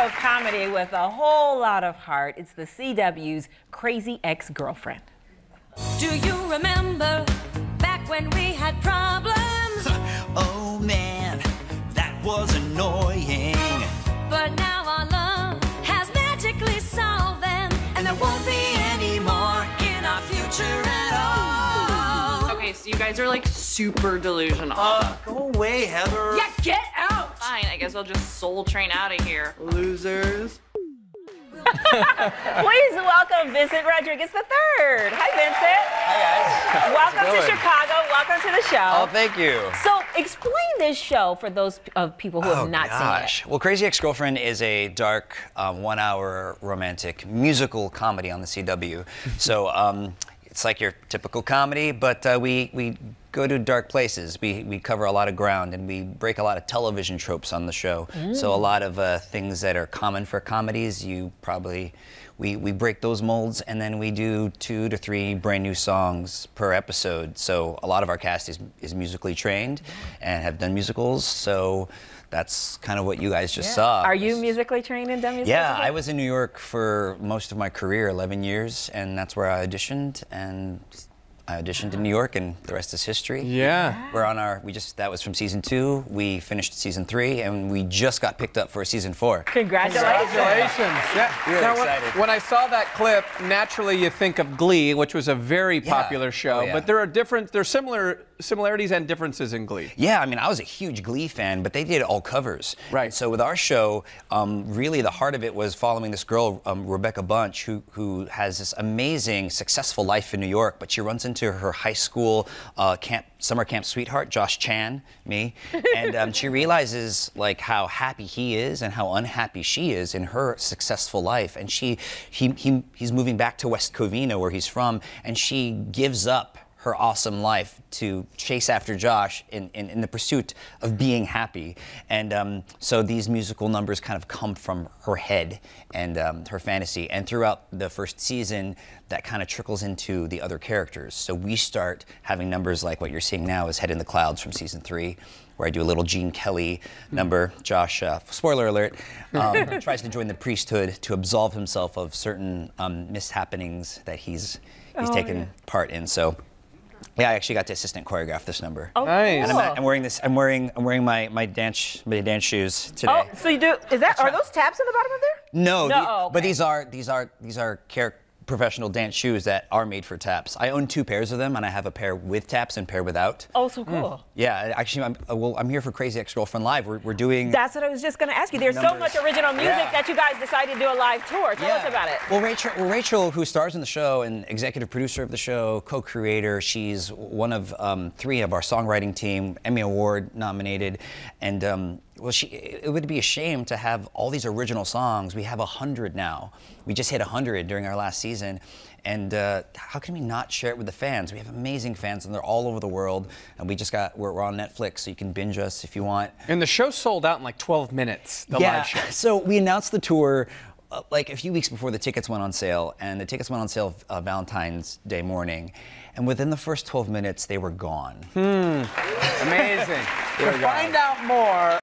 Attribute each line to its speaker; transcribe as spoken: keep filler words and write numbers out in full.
Speaker 1: of comedy with a whole lot of heart. It's the C W's Crazy Ex-Girlfriend.
Speaker 2: Do you remember back when we had problems?
Speaker 3: Oh man, that was annoying.
Speaker 2: But now our love has magically solved them, and there won't be any more in our future at all.
Speaker 4: Okay, so you guys are like super delusional.
Speaker 3: Uh, go away, Heather.
Speaker 4: Yeah, get out! Fine, I guess I'll just soul train out of here.
Speaker 3: Losers.
Speaker 1: Please welcome Vincent Rodriguez the third. Hi, Vincent.
Speaker 5: Hi, guys.
Speaker 1: Welcome to Chicago. Welcome to the show.
Speaker 5: Oh, thank you.
Speaker 1: So, explain this show for those of people who
Speaker 5: oh,
Speaker 1: have not
Speaker 5: gosh.
Speaker 1: seen it.
Speaker 5: Well, Crazy Ex-Girlfriend is a dark, um, one-hour romantic musical comedy on the C W. So, um, it's like your typical comedy, but uh, we we go to dark places. We we cover a lot of ground, and we break a lot of television tropes on the show. Mm. So a lot of uh, things that are common for comedies, you probably we we break those molds, and then we do two to three brand new songs per episode. So a lot of our cast is is musically trained and have done musicals. So that's kind of what you guys just yeah. saw.
Speaker 1: Are you musically trained and done musicals?
Speaker 5: Yeah, I was in New York for most of my career, eleven years, and that's where I auditioned, and I auditioned in New York, and the rest is history.
Speaker 6: Yeah.
Speaker 5: We're on our, we just, that was from season two. We finished season three, and we just got picked up for season four.
Speaker 1: Congratulations.
Speaker 6: Congratulations. Yeah.
Speaker 5: Really
Speaker 6: now,
Speaker 5: excited.
Speaker 6: When, when I saw that clip, naturally you think of Glee, which was a very
Speaker 5: Yeah.
Speaker 6: popular show,
Speaker 5: Oh, yeah.
Speaker 6: but there are different, there's similar similarities and differences in Glee.
Speaker 5: Yeah, I mean, I was a huge Glee fan, but they did all covers.
Speaker 6: Right.
Speaker 5: So with our show, um, really the heart of it was following this girl, um, Rebecca Bunch, who, who has this amazing, successful life in New York, but she runs into her high school uh, camp, summer camp sweetheart, Josh Chan, me, and um, she realizes like how happy he is and how unhappy she is in her successful life, and she, he, he, he's moving back to West Covina, where he's from, and she gives up her awesome life to chase after Josh in, in, in the pursuit of being happy. And um, so these musical numbers kind of come from her head and um, her fantasy. And throughout the first season, that kind of trickles into the other characters. So we start having numbers like what you're seeing now is Head in the Clouds from season three, where I do a little Gene Kelly number. Josh, uh, spoiler alert, um, tries to join the priesthood to absolve himself of certain um, mishappenings that he's, he's
Speaker 1: oh,
Speaker 5: taken
Speaker 1: yeah.
Speaker 5: part in. So. Yeah, I actually got to assistant choreograph this number.
Speaker 1: Oh,
Speaker 6: nice.
Speaker 5: And I'm, I'm wearing this. I'm wearing. I'm wearing my my dance my dance shoes today.
Speaker 1: Oh, so you do? Is that? Are those tabs in the bottom of there?
Speaker 5: No,
Speaker 1: No,
Speaker 5: the-
Speaker 1: oh, okay.
Speaker 5: but these are these are these are character. Professional dance shoes that are made for taps. I own two pairs of them, and I have a pair with taps and pair without.
Speaker 1: Oh, so cool.
Speaker 5: Mm. Yeah, actually, I'm, uh, well, I'm here for Crazy Ex-Girlfriend Live. We're, we're doing.
Speaker 1: That's what I was just going to ask you. There's
Speaker 5: Numbers.
Speaker 1: so much original music
Speaker 5: Yeah.
Speaker 1: that you guys decided to do a live tour. Tell
Speaker 5: yeah.
Speaker 1: us about it.
Speaker 5: Well, Rachel, well, Rachel, who stars in the show and executive producer of the show, co-creator, she's one of um, three of our songwriting team, Emmy Award nominated, and um, well, she, it would be a shame to have all these original songs. We have a hundred now. We just hit a hundred during our last season. And uh, how can we not share it with the fans? We have amazing fans, and they're all over the world. And we just got, we're, we're on Netflix, so you can binge us if you want.
Speaker 6: And the show sold out in like twelve minutes, the
Speaker 5: yeah,
Speaker 6: live show.
Speaker 5: So we announced the tour uh, like a few weeks before the tickets went on sale. And the tickets went on sale uh, Valentine's Day morning. And within the first twelve minutes, they were gone.
Speaker 6: Hmm, amazing. To find out more,